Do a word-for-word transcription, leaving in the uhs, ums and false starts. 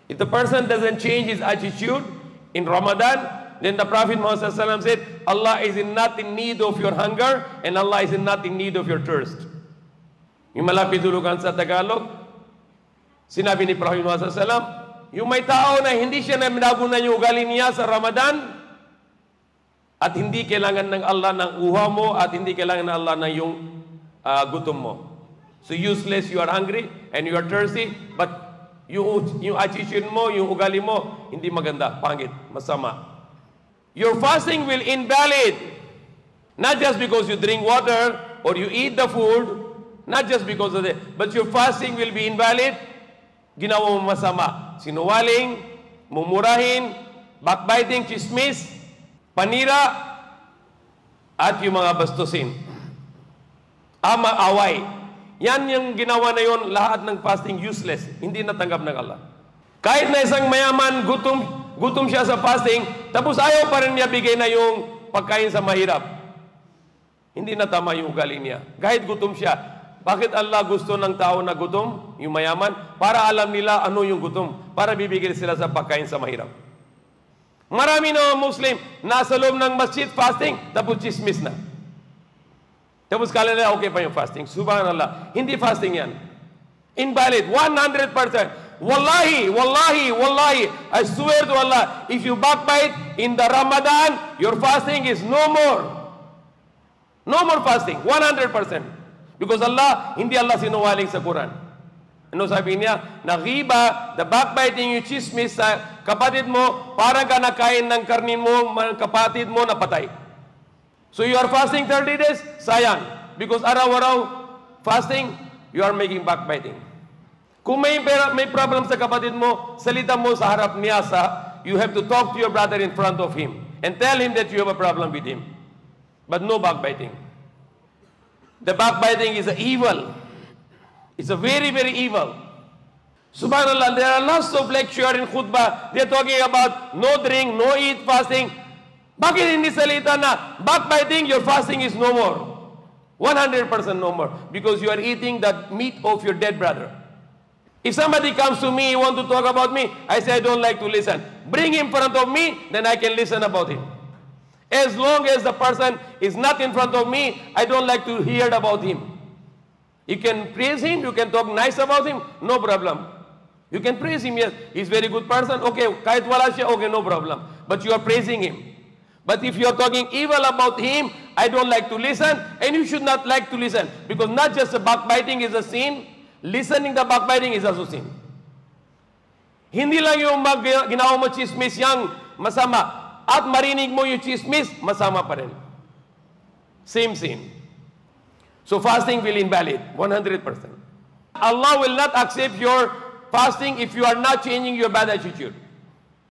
If the person doesn't change his attitude in Ramadan, then the Prophet Muhammad sallallahu alaihi wasallam said, Allah is in not in need of your hunger and Allah is in not in need of your thirst. Yung malapit dulugan sa Tagalog, sinabi ni Prophet Muhammad sallallahu alaihi wasallam, yung may tao na hindi siya na minagunan yung ugali niya sa Ramadan at hindi kailangan ng Allah ng uha mo at hindi kailangan ng Allah ng yung uh, gutom mo. So useless, you are hungry and you are thirsty, but yung, yung attitude mo, yung ugali mo, hindi maganda, pangit, masama. Your fasting will invalid, not just because you drink water or you eat the food, not just because of that, but your fasting will be invalid, ginawa mo masama. Sinungaling, mumurahin, backbiting, chismis, panira, at yung mga bastusin. Ama, away. Yan yung ginawa na yon, lahat ng fasting useless. Hindi natanggap ng Allah. Kahit na isang mayaman, gutom, gutom siya sa fasting, tapos ayaw pa rin niya bigay na yung pagkain sa mahirap. Hindi na tama yung ugali niya. Kahit gutom siya. Bakit Allah gusto ng tao na gutom, yung mayaman? Para alam nila ano yung gutom. Para bibigyan sila sa pagkain sa mahirap. Marami na Muslim, nasa loob ng masjid fasting, tapos chismis na. Tapos kala nila, okay pa yung fasting. Subhanallah. Hindi fasting yan. Invalid. one hundred percent. Wallahi, wallahi, wallahi. I swear to Allah, if you backbite in the Ramadan, your fasting is no more. No more fasting. one hundred percent. Because Allah, hindi Allah sinungaling sa Quran. Ano sabi niya? Naghiba, the backbiting, yung chismis sa kapatid mo, parang ka nakain ng karnin mo, kapatid mo na patay. So you are fasting thirty days, sayang. Because araw-araw fasting, you are making backbiting. Kung may, may problem sa kapatid mo, salita mo sa harap niya sa, you have to talk to your brother in front of him and tell him that you have a problem with him. But no backbiting. The backbiting is an evil. It's a very, very evil. Subhanallah, there are lots of lecture in khutbah. They're talking about no drink, no eat, fasting. Bakit hindi salita na backbiting, your fasting is no more? one hundred percent no more. Because you are eating the meat of your dead brother. If somebody comes to me, want to talk about me, I say I don't like to listen. Bring him in front of me, then I can listen about him. As long as the person is not in front of me, I don't like to hear about him. You can praise him, you can talk nice about him, no problem. You can praise him, yes, he's a very good person, okay, kahit wala siya, okay, no problem. But you are praising him. But if you are talking evil about him, I don't like to listen, and you should not like to listen. Because not just the backbiting is a sin, listening the backbiting is also sin. Hindi lang yung mag, ginawa mo chismis yang masama, at marinig mo yung chismis, masama pa rin. Same sin. So fasting will invalid, one hundred percent. Allah will not accept your fasting if you are not changing your bad attitude.